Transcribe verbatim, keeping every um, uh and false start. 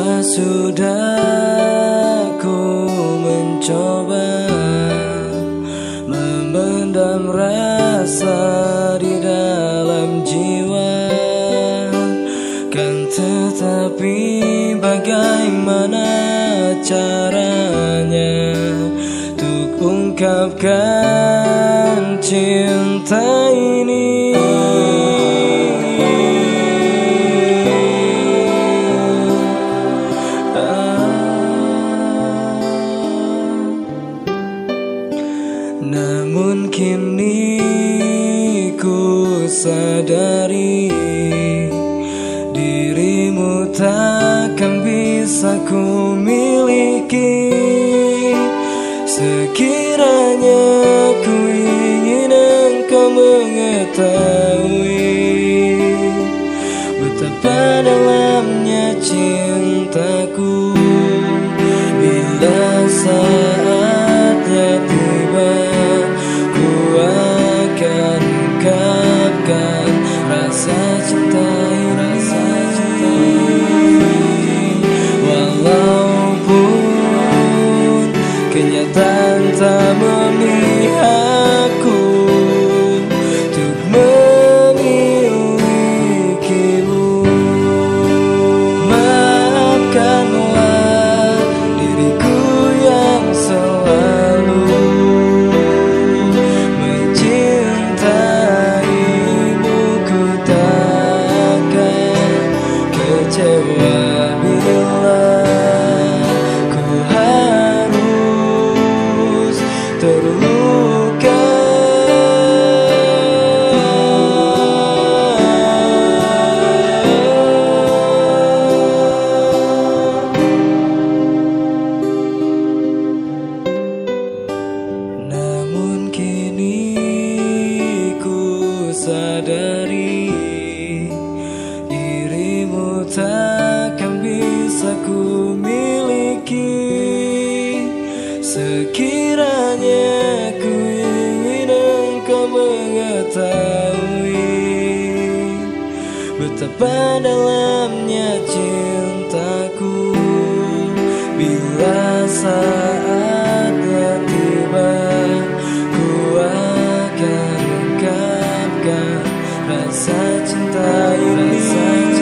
Apa sudah ku mencoba memendam rasa di dalam jiwa, kan tetapi bagaimana caranya untuk ungkapkan cinta ini. Namun kini ku sadari dirimu takkan bisa ku miliki. Sekiranya ku ingin engkau mengetahui betapa dalamnya cintaku, bila saatnya tiba rasa cinta rasa cinta walaupun kenyataan tak memihakku untuk memilikimu. Maafkanlah diriku yang selalu kecewa bila ku harus terluka. Namun kini ku sadari takkan bisa ku miliki. Sekiranya ku ingin engkau mengetahui betapa dalamnya cintaku, bila saatnya tiba ku akan ungkapkan rasa cinta ini.